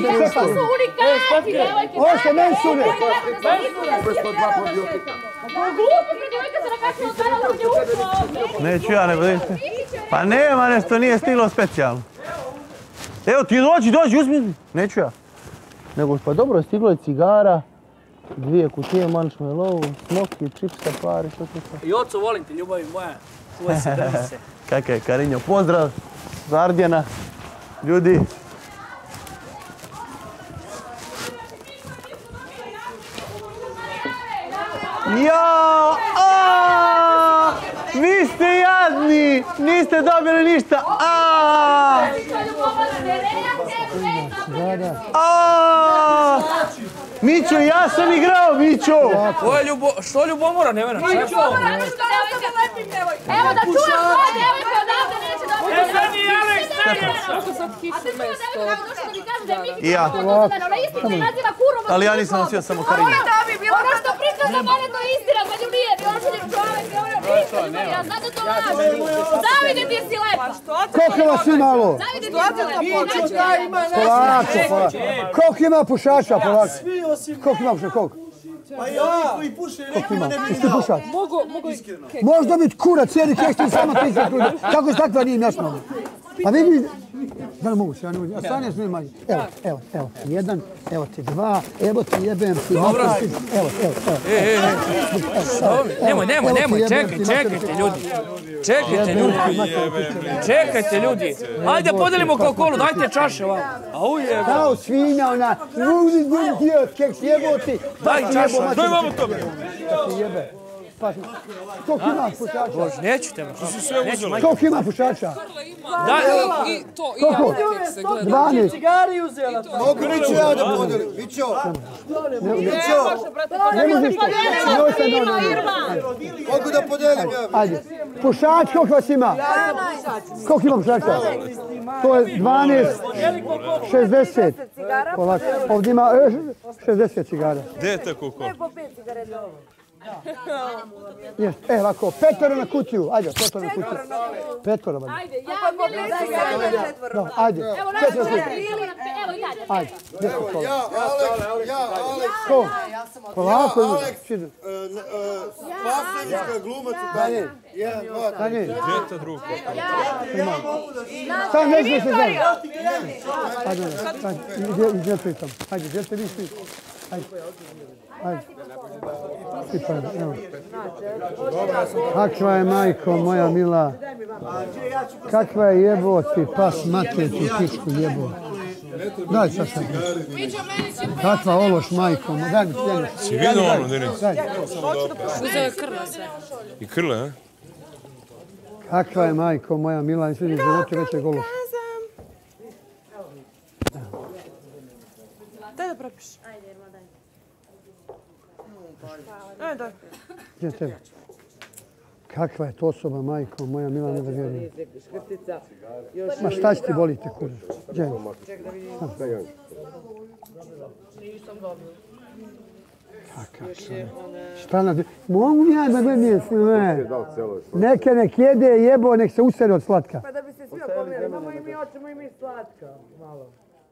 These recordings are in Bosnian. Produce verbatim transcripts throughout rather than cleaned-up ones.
Stefan. Su unikati, devojke. Ovo što meni sude. Glupo mi djevojka se nakakala od mene, ovdje ušlo. Neću ja, ne budite. Pa nema nešto, nije stiglo specijalno. Evo ti dođi, dođi, uzmi. Neću ja. Nego pa dobro, stiglo je cigara, dvije kutije marshmallow, smoki, čipsa, pari, što to sve. I oco, volim te, ljubavi moja. Čuvaj se, drži se. Kakav je Karinjo, pozdrav za Ardjena. Ljudi. Jao, aaa, vi ste jadni, niste dobili ništa, aaa, aaa, Mićo, ja sam igrao, Mićo. Ovo je ljubo, što ljubomora, ne mene? Evo da čujem koja djevojka odavde neće dobiti. E, sad i Aleks, A te čujem djevojka kako došla da mi kaže da je Miki I ja. ona istina i naziva kurom. Ali ja nisam nosio samo Karinjo. Ono što priča za mene to je istina, pa nju nije, on će čovjek, ono priča, ja znam da to laži. Zavide ti si lepa. Koliko vas ima malo? Zavide ti si lepa. Polako, polako. Koliko ima pušača, polako? Koliko ima pušača, koliko? Pa i ovi koji puše, nekima ne bi Jeste dao. pušač? Mogu, mogu i... Možeš dobiti kurac, cijeli keks ti samo ti se trude. Kako se takva nije jasno? A vidi... Da li mogu se, ja ne mogu. A stanje su manje. Evo, evo, evo ti jedan, evo ti dva, evo ti jebem ti. Dobro. Evo, evo, evo. E, e, e. Nemoj, nemoj, nemoj, čekaj, čekajte ljudi. Čekajte ljudi. Čekajte ljudi. Ajde podelimo Coca-Colu, dajte čaše vam. Au je. Kao svinja ona. Uzdi, uzdi ti od keks jeboti. Daj čaše. Daj vamo to. Da ti jebe. Pa, koliko ima pušača? Bože, neću tebe. Koliko ima pušača? Daj. I to, i Koliko? ja kek se gleda. dvanaest. Cigari uzela. Mogu Mićo ja da podelim. Mićo. Mićo. Ne možeš to. Njoj se no, no, no. Mogu da podelim ja. Ajde. Pušač koliko vas ima? Koliko ima pušača? To je dvanaest, šezdeset. Polako. Ovdje ima e, šezdeset cigara. Gdje je te koliko? Jest, e, ovako, petoro na kutiju. Ajde, petoro na kutiju. Petoro, ajde. Ajde, ja mislim da No, ajde, evo na petoro na kutiju. evo i dalje. Ajde, deset kola. Ja, Aleks, ja, Aleks. Ko? Polako, Ja, ljudi. Aleks. Šidu. Spasenička glumac u Danje. Jedan, dva, tri. Danje, Gdje je te drugo? sad nećemo se zajedno. Ajde, ajde, ajde, gdje ste tamo? Ajde, gdje ste vi svi? Ajde, ajde. Ti pa, evo. Kakva je majko moja mila? Kakva je jeboti, pas mater ti pičku jebo. Daj sad sad. Kakva ološ majko, daj mi sljedeće. Si vidio ono, Denis? Daj. Uzeo je krla sve. I krle, a? Kakva je majko moja mila, nisi vidio životu većeg ološa. Daj da propiš. Ajde, daj. Gdje ste? Kakva je to osoba, majko moja mila, ne da vjerujem. Ma šta će ti bolite, kuže? Gdje je? Kakav čovjek. Šta na... Mogu ja da gledam sve. Neke nek jede, jebo, nek se usere od slatka. Pa da bi se svi opomijeli, imamo i mi hoćemo i mi slatka. Malo.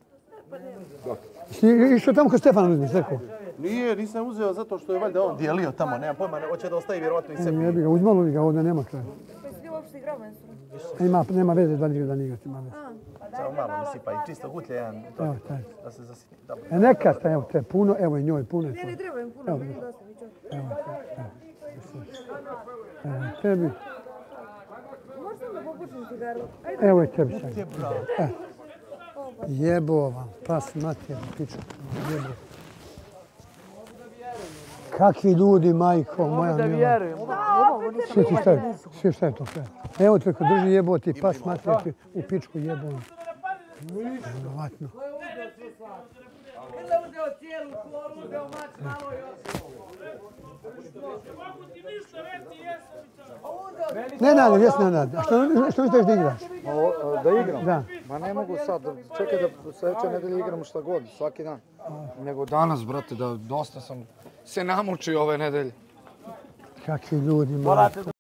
Išao tamo kod Stefana uzmiš, rekao? Nije, nisam uzeo zato što je valjda on dijelio tamo, nema pojma, hoće da ostavi vjerovatno i sebi. Jebi ga, uzmalo li ga, ovdje nema kraja. Pa si ti uopšte igrao meni? Ima, nema veze da igra, da ne igra, ima veze. Samo malo mi sipa i čisto gutlje jedan, Evo, taj. da se zasitni. Dobro. E neka sta, evo te, puno, evo i njoj, puno je Ne, to. ne treba im puno, meni dosta, mi ćemo. Evo, evo, evo, tebi. Možda da popušim cigaru? Ajde. Evo je tebi sad. E. Jebo vam, pas mater, piču, jebo. Kakvi ljudi, majko, moja mila. Da vjerujem. Sve ti šta je, sve šta je to sve. Evo te ko drži jebo ti, pas mater, ti u pičku jebo. Vjerovatno. Kada uzeo cijelu koru, uzeo mač malo i Ne, ne, ne, jes, ne, ne. A što, što misliš da igraš? Da igram? Da. Ma ne mogu sad, čekaj da sljedeće nedelje igram šta god, svaki dan. Nego danas, brate, da dosta sam se namučio ove nedelje. Kakvi ljudi, majko.